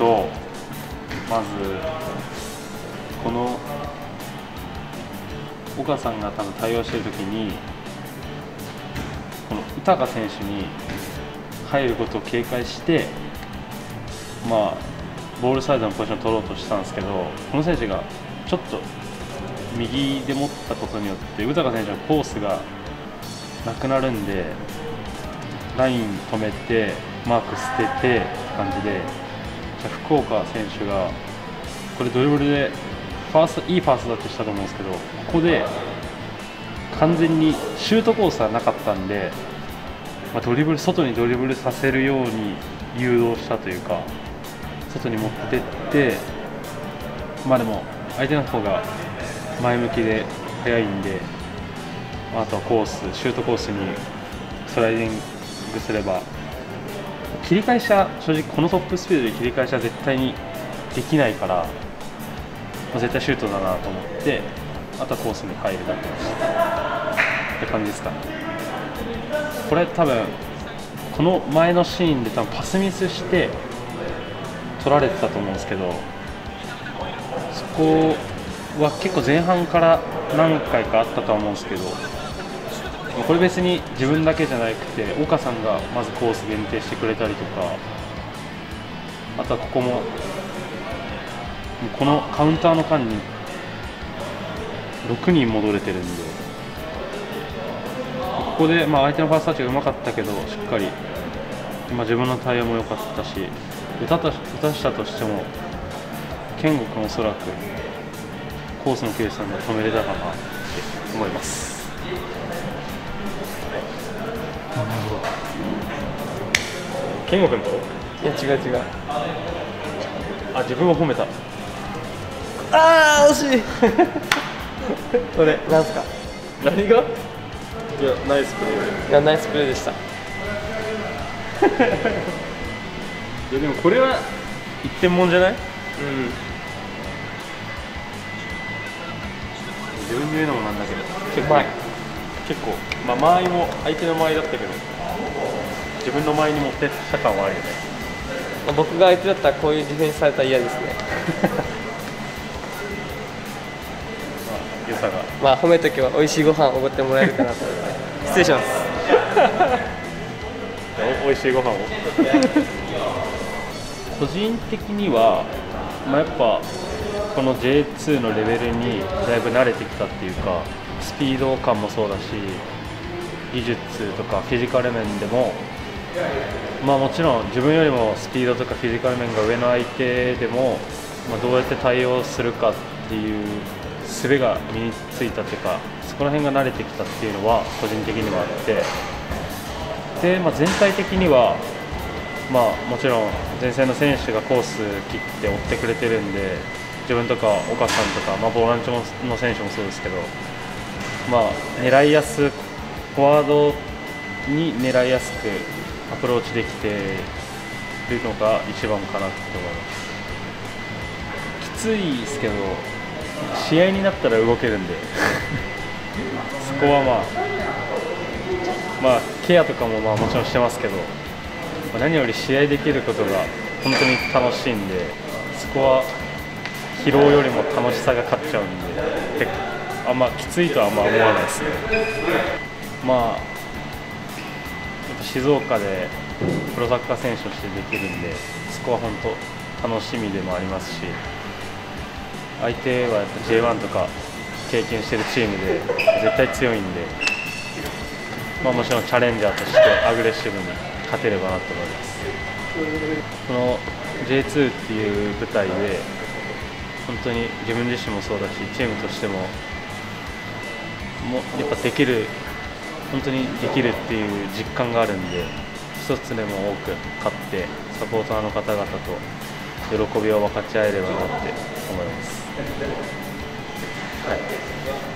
と、まずこの岡さんが多分対応しているときに、この豊選手に入ることを警戒して、ボールサイドのポジションを取ろうとしたんですけど、この選手がちょっと右で持ったことによって豊選手のコースがなくなるんで、ライン止めてマーク捨ててって感じで、福岡選手がこれドリブルでいいパスだってしたと思うんですけど、ここで完全にシュートコースはなかったんで、外にドリブルさせるように誘導したというか、外に持ってって、でも相手の方が前向きで速いんで、あとはシュートコースにスライディングすれば、切り返しは正直このトップスピードで切り返しは絶対にできないから、絶対シュートだなと思って、あとはコースに入るだけって感じですかね。これ多分この前のシーンで多分パスミスして取られてたと思うんですけど、そこは結構前半から何回かあったとは思うんですけど、これ別に自分だけじゃなくて岡さんがまずコース限定してくれたりとか、あとはここもこのカウンターの間に6人戻れてるんで、ここで相手のファーストタッチがうまかったけど、しっかり自分の対応も良かったし、打たしたとしても健吾君おそらくコースの計算で止めれたかなって思います。なるほど。健吾君と？ いや違う。 自分を褒めた。 惜しいこれなんすか？ 何が？いや、ナイスプレー。 いや、ナイスプレーでした。いやでもこれは一点もんじゃない？自分で言うのもなんだけど、結構間合いも相手の間合いだったけど、自分の間合いに持ってった感はあるよね。 僕が相手だったらこういうディフェンスされたら嫌ですね。 良さが。 褒めとけば美味しいご飯おごってもらえるかなと思って。失礼します。 美味しいご飯を。個人的には、やっぱこの J2 のレベルにだいぶ慣れてきたっていうか、スピード感もそうだし、技術とかフィジカル面でも、もちろん自分よりもスピードとかフィジカル面が上の相手でも、どうやって対応するかっていう術が身についたというか、そこら辺が慣れてきたっていうのは個人的にはあって、で、全体的には、もちろん前線の選手がコース切って追ってくれてるんで、自分とか岡さんとか、ボランチの選手もそうですけど、狙いやすフォワードに狙いやすくアプローチできているのが一番かなと思います。きついですけど、試合になったら動けるんでそこはケアとかももちろんしてますけど、何より試合できることが本当に楽しいんで、そこは疲労よりも楽しさが勝っちゃうんで、きついとは思わないですね。静岡でプロサッカー選手としてできるんで、そこは本当楽しみでもありますし、相手はやっぱ J1 とか経験してるチームで絶対強いんで、もちろんチャレンジャーとしてアグレッシブに勝てればなと思います。この J2 っていう舞台で本当に自分自身もそうだし、チームとしてもやっぱ本当にできるっていう実感があるんで、一つでも多く勝ってサポーターの方々と喜びを分かち合えればなって思います。はい。